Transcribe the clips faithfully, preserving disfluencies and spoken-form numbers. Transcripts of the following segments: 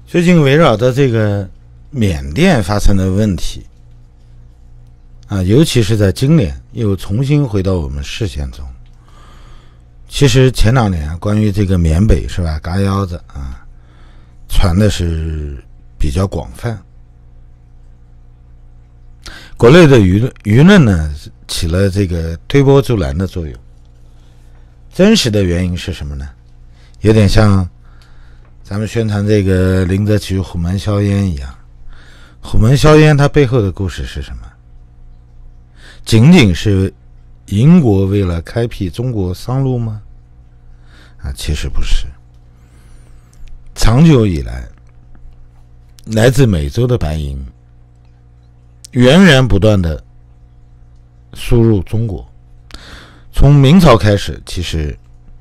最近围绕着这个缅甸发生的问题啊，尤其是在今年又重新回到我们视线中。其实前两年关于这个缅北是吧，嘎腰子啊，传的是比较广泛。国内的舆论舆论呢起了这个推波助澜的作用。真实的原因是什么呢？有点像咱们宣传这个林则徐虎门销烟一样。虎门销烟它背后的故事是什么？仅仅是英国为了开辟中国商路吗？啊，其实不是。长久以来，来自美洲的白银源源不断的输入中国。从明朝开始，其实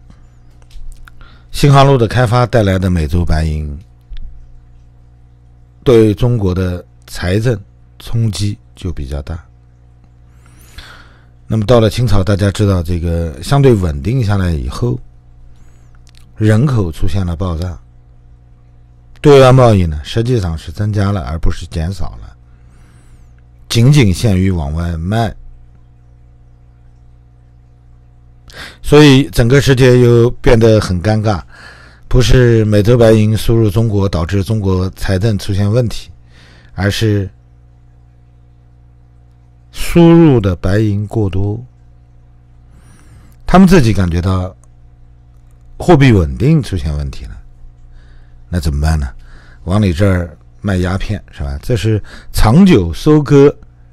新航路的开发带来的美洲白银对中国的财政冲击就比较大。那么到了清朝，大家知道这个相对稳定下来以后，人口出现了爆炸，对外贸易呢实际上是增加了而不是减少了，仅仅限于往外卖。所以整个世界又变得很尴尬，不是美洲白银输入中国导致中国财政出现问题，而是输入的白银过多，他们自己感觉到货币稳定出现问题了，那怎么办呢？往你这儿卖鸦片是吧？这是长久收割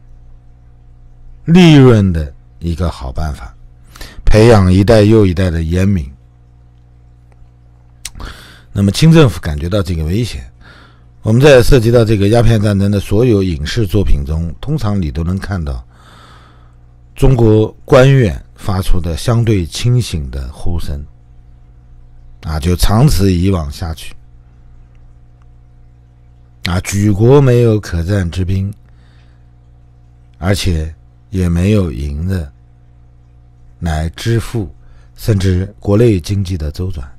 利润的一个好办法，培养一代又一代的烟民。那么清政府感觉到这个危险，我们在涉及到这个鸦片战争的所有影视作品中，通常你都能看到中国官员发出的相对清醒的呼声啊，就长此以往下去啊，举国没有可战之兵，而且也没有银子来支付甚至国内经济的周转。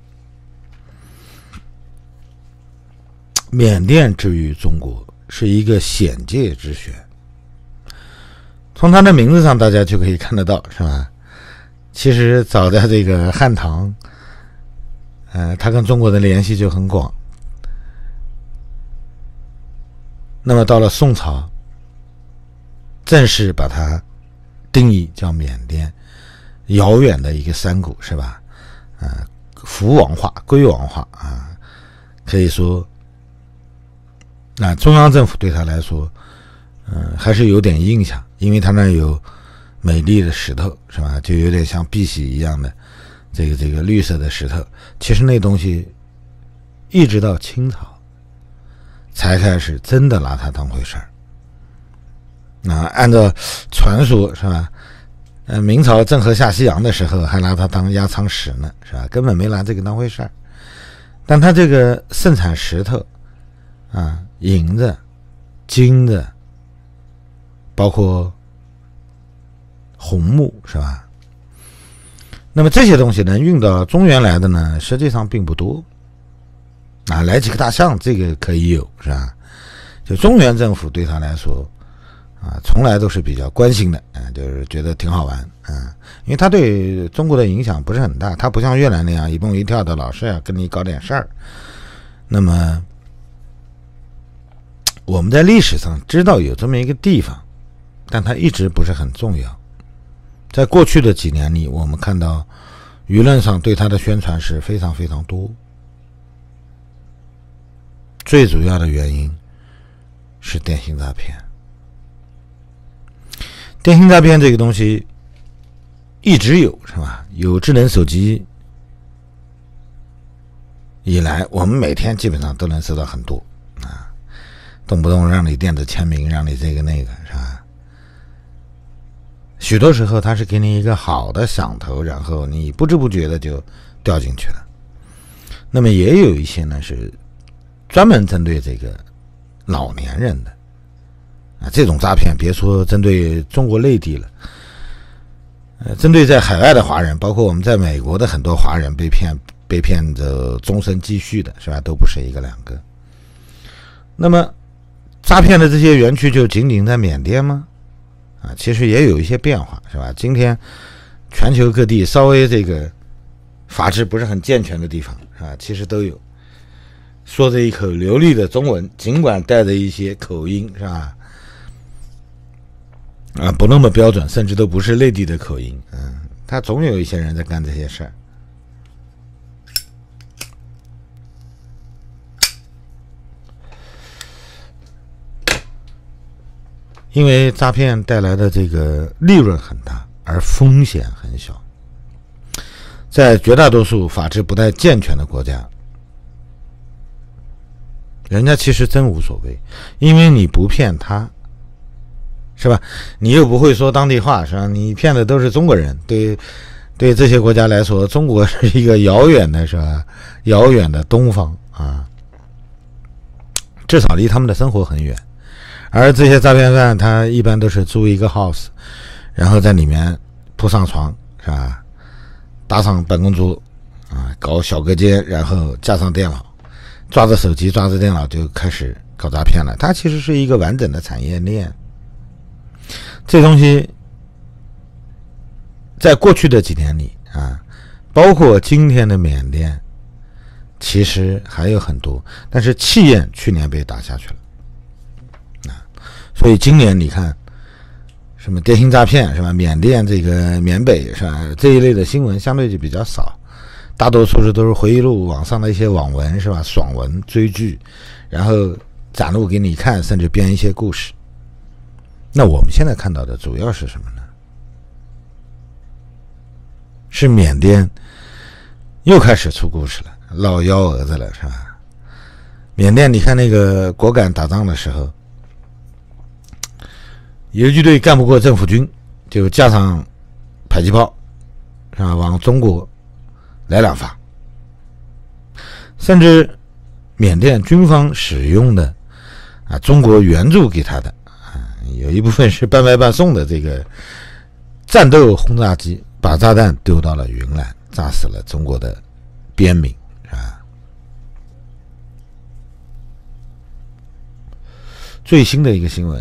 缅甸之于中国是一个险界之选，从它的名字上大家就可以看得到是吧？其实早在这个汉唐呃，它跟中国的联系就很广。那么到了宋朝，正式把它定义叫缅甸，遥远的一个山谷是吧？呃，福王化、归王化啊，可以说，那、呃、中央政府对他来说，嗯、呃，还是有点印象，因为他那有美丽的石头是吧？就有点像碧玺一样的这个这个绿色的石头。其实那东西一直到清朝才开始真的拿它当回事儿。那按照传说是吧？呃，明朝郑和下西洋的时候还拿它当压舱石呢，是吧？根本没拿这个当回事儿。但它这个盛产石头啊，银子、金子，包括红木是吧？那么这些东西能运到中原来的呢，实际上并不多啊，来几个大象这个可以有是吧？就中原政府对他来说啊，从来都是比较关心的，啊，就是觉得挺好玩啊，因为他对中国的影响不是很大，他不像越南那样一蹦一跳的老是要跟你搞点事儿。那么我们在历史上知道有这么一个地方，但它一直不是很重要。在过去的几年里，我们看到舆论上对它的宣传是非常非常多。最主要的原因是电信诈骗。电信诈骗这个东西一直有是吧？有智能手机以来，我们每天基本上都能收到很多啊，动不动让你电子签名，让你这个那个是吧？许多时候它是给你一个好的响头，然后你不知不觉的就掉进去了。那么也有一些呢是专门针对这个老年人的啊，这种诈骗别说针对中国内地了，呃，针对在海外的华人，包括我们在美国的很多华人被骗被骗着终身积蓄的是吧，都不是一个两个。 那么诈骗的这些园区就仅仅在缅甸吗？啊，其实也有一些变化，是吧？今天全球各地稍微这个法制不是很健全的地方，是吧？其实都有说着一口流利的中文，尽管带着一些口音，是吧？啊，不那么标准，甚至都不是内地的口音，嗯，他总有一些人在干这些事儿。因为诈骗带来的这个利润很大，而风险很小。在绝大多数法制不太健全的国家，人家其实真无所谓，因为你不骗他，是吧？你又不会说当地话，是吧？你骗的都是中国人，对对这些国家来说，中国是一个遥远的，是吧？遥远的东方啊，至少离他们的生活很远。而这些诈骗犯他一般都是租一个 house， 然后在里面铺上床，是吧？搭上办公桌啊，搞小隔间，然后架上电脑，抓着手机抓着电脑就开始搞诈骗了。它其实是一个完整的产业链。这东西在过去的几年里啊，包括今天的缅甸，其实还有很多，但是气焰去年被打下去了。所以今年你看什么电信诈骗，是吧？缅甸这个缅北，是吧？这一类的新闻相对就比较少，大多数是都是回忆录网上的一些网文，是吧？爽文追剧，然后展露给你看，甚至编一些故事。那我们现在看到的主要是什么呢？是缅甸又开始出故事了，闹幺蛾子了，是吧？缅甸你看那个果敢打仗的时候，游击队干不过政府军，就架上迫击炮，是吧？往中国来两发。甚至缅甸军方使用的啊，中国援助给他的啊，有一部分是半卖半送的这个战斗轰炸机，把炸弹丢到了云南，炸死了中国的边民，是吧？最新的一个新闻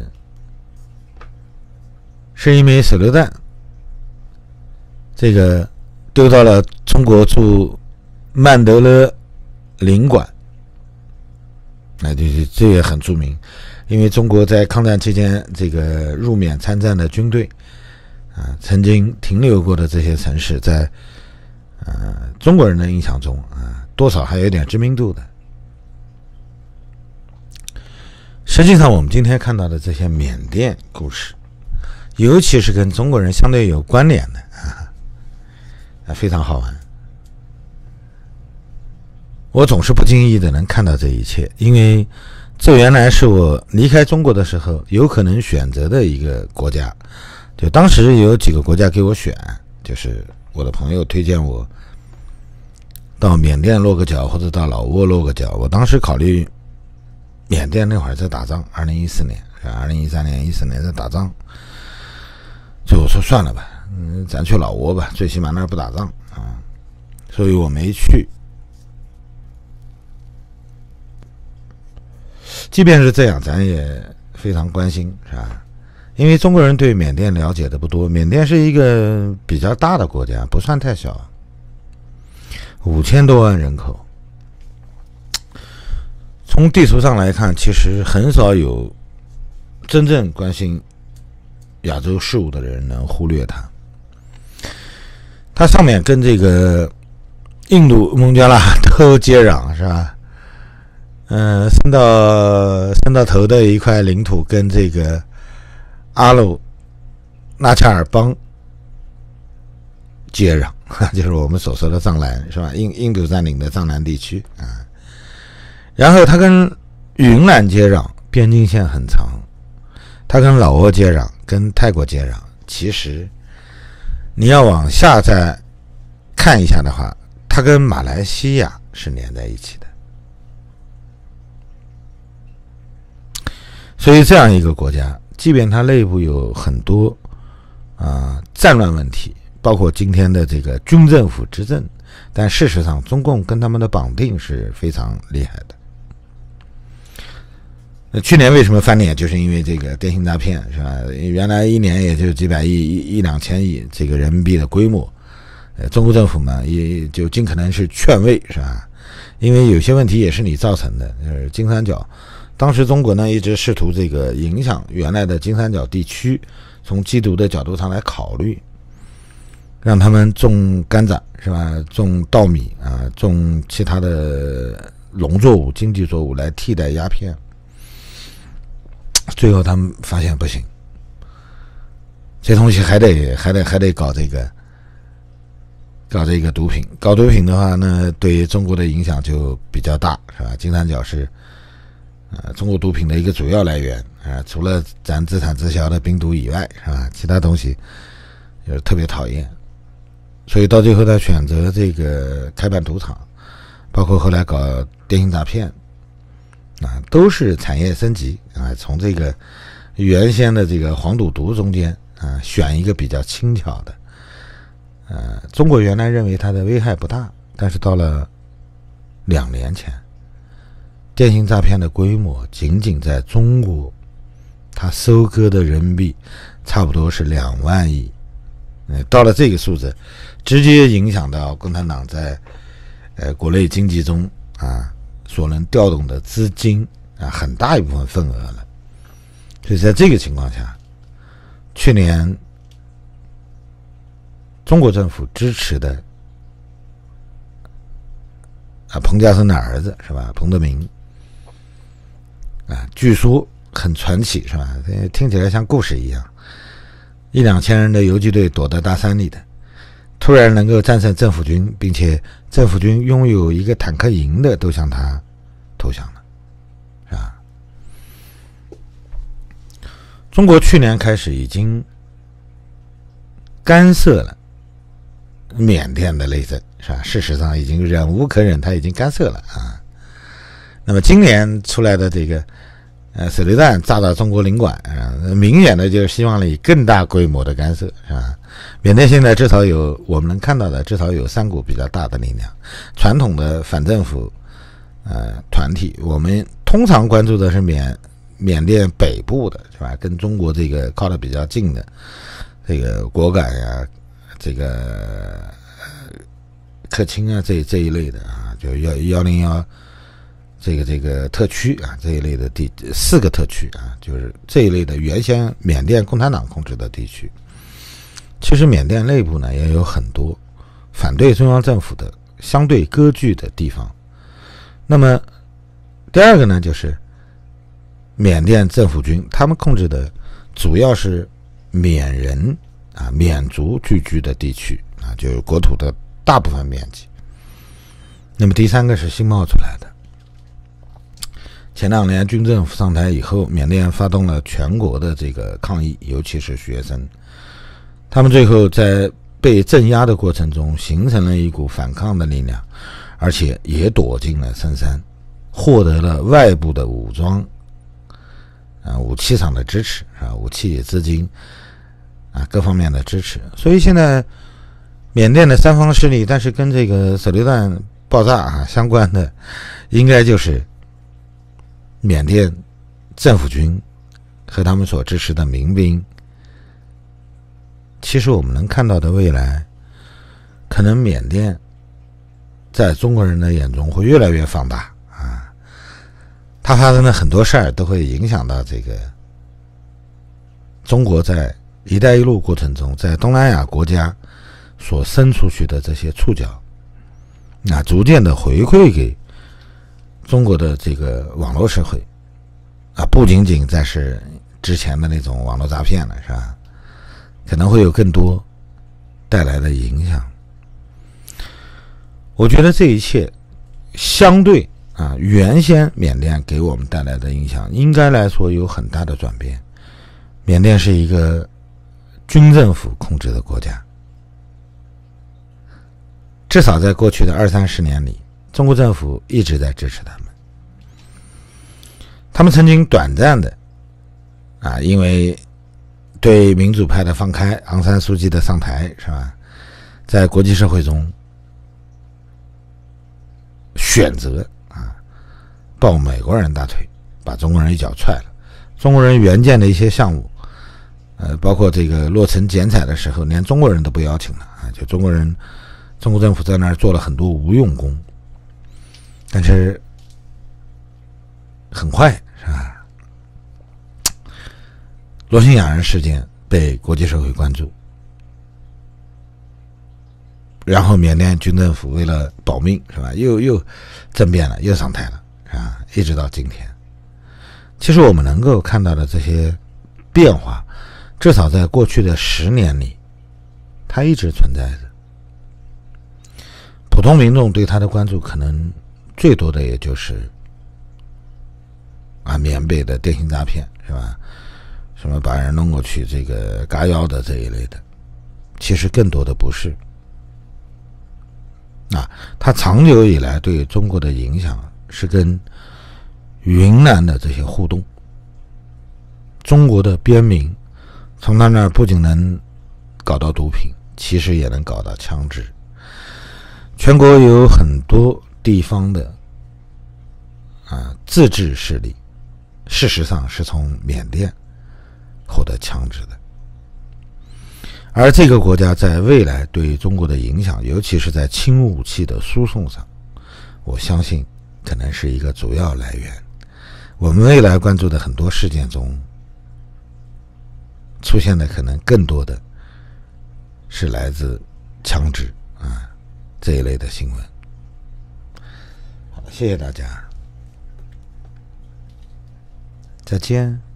是一枚手榴弹，这个丢到了中国驻曼德勒领馆，那这这也很著名，因为中国在抗战期间这个入缅参战的军队啊，曾经停留过的这些城市，在呃中国人的印象中啊，多少还有点知名度的。实际上，我们今天看到的这些缅甸故事，尤其是跟中国人相对有关联的啊，啊非常好玩。我总是不经意的能看到这一切，因为这原来是我离开中国的时候有可能选择的一个国家。就当时有几个国家给我选，就是我的朋友推荐我到缅甸落个脚，或者到老挝落个脚。我当时考虑缅甸那会儿在打仗，二零一四年是吧？二零一三年、一四年在打仗，所以我说算了吧，嗯，咱去老挝吧，最起码那儿不打仗啊，所以我没去。即便是这样，咱也非常关心，是吧？因为中国人对缅甸了解的不多，缅甸是一个比较大的国家，不算太小，五千多万人口。从地图上来看，其实很少有真正关心亚洲事务的人能忽略它。它上面跟这个印度、孟加拉都接壤，是吧？嗯，伸到伸到头的一块领土跟这个阿鲁纳恰尔邦接壤，就是我们所说的藏南，是吧？印印度占领的藏南地区啊。然后它跟云南接壤，边境线很长；它跟老挝接壤，跟泰国接壤。其实你要往下再看一下的话，它跟马来西亚是连在一起的。所以这样一个国家，即便它内部有很多啊、呃、战乱问题，包括今天的这个军政府执政，但事实上中共跟他们的绑定是非常厉害的。 那去年为什么翻脸？就是因为这个电信诈骗，是吧？原来一年也就几百亿、一一两千亿这个人民币的规模，呃，中国政府嘛，也就尽可能是劝慰，是吧？因为有些问题也是你造成的，就是金三角。当时中国呢一直试图这个影响原来的金三角地区，从缉毒的角度上来考虑，让他们种甘蔗，是吧？种稻米啊，种其他的农作物、经济作物来替代鸦片。最后他们发现不行，这东西还得还得还得搞这个搞这个毒品，搞毒品的话呢，对中国的影响就比较大，是吧？金三角是呃中国毒品的一个主要来源啊、呃，除了咱自产自销的冰毒以外，是吧？其他东西就是特别讨厌，所以到最后他选择这个开办赌场，包括后来搞电信诈骗。啊，都是产业升级啊，从这个原先的这个黄赌毒中间啊，选一个比较轻巧的。呃，中国原来认为它的危害不大，但是到了两年前，电信诈骗的规模仅仅在中国，它收割的人民币差不多是两万亿。呃，到了这个数字，直接影响到共产党在呃国内经济中啊。所能调动的资金啊，很大一部分份额了。所以在这个情况下，去年中国政府支持的啊彭家声的儿子是吧，彭德明啊，据说很传奇是吧？听起来像故事一样，一两千人的游击队躲在大山里的，突然能够战胜政府军，并且政府军拥有一个坦克营的都向他投降了，是吧？中国去年开始已经干涉了缅甸的内政，是吧？事实上已经忍无可忍，他已经干涉了啊。那么今年出来的这个呃手榴弹炸到中国领馆啊，明显的就是希望以更大规模的干涉，是吧？缅甸现在至少有我们能看到的，至少有三股比较大的力量，传统的反政府呃团体，我们通常关注的是缅缅甸北部的，是吧？跟中国这个靠得比较近的这个果敢呀，这个克钦啊这这一类的啊，就幺幺零幺这个这个特区啊这一类的地四个特区啊，就是这一类的原先缅甸共产党控制的地区。其实缅甸内部呢也有很多反对中央政府的相对割据的地方。那么第二个呢，就是缅甸政府军他们控制的主要是缅人啊缅族聚居的地区啊，就是国土的大部分面积。那么第三个是新冒出来的。前两年军政府上台以后，缅甸发动了全国的这个抗议，尤其是学生，他们最后在被镇压的过程中形成了一股反抗的力量，而且也躲进了深山，获得了外部的武装啊武器上的支持啊，武器资金啊各方面的支持。所以现在缅甸的三方势力，但是跟这个手榴弹爆炸啊相关的，应该就是缅甸政府军和他们所支持的民兵。其实我们能看到的未来，可能缅甸在中国人的眼中会越来越放大啊，它发生的很多事儿都会影响到这个中国在一带一路过程中，在东南亚国家所伸出去的这些触角，那逐渐的回馈给中国的这个网络社会啊，不仅仅再是之前的那种网络诈骗了，是吧？可能会有更多带来的影响。我觉得这一切相对啊，原先缅甸给我们带来的影响，应该来说有很大的转变。缅甸是一个军政府控制的国家，至少在过去的二三十年里，中国政府一直在支持他们。他们曾经短暂的啊，因为对民主派的放开，昂山素季的上台，是吧？在国际社会中选择啊抱美国人大腿， 把中国人一脚踹了。中国人援建的一些项目，呃，包括这个落成剪彩的时候，连中国人都不邀请了啊，就中国人，中国政府在那儿做了很多无用功。但是很快是吧？罗兴亚人事件被国际社会关注，然后缅甸军政府为了保命是吧，又又政变了，又上台了是吧？一直到今天。其实我们能够看到的这些变化，至少在过去的十年里，它一直存在着。普通民众对它的关注，可能最多的也就是啊，缅北的电信诈骗是吧？什么把人弄过去这个嘎腰的这一类的，其实更多的不是。啊，它长久以来对中国的影响是跟云南的这些互动，中国的边民从他那儿不仅能搞到毒品，其实也能搞到枪支。全国有很多地方的啊自治势力，事实上是从缅甸获得枪支的。而这个国家在未来对中国的影响，尤其是在轻武器的输送上，我相信可能是一个主要来源。我们未来关注的很多事件中，出现的可能更多的是来自枪支啊这一类的新闻。好了，谢谢大家，再见。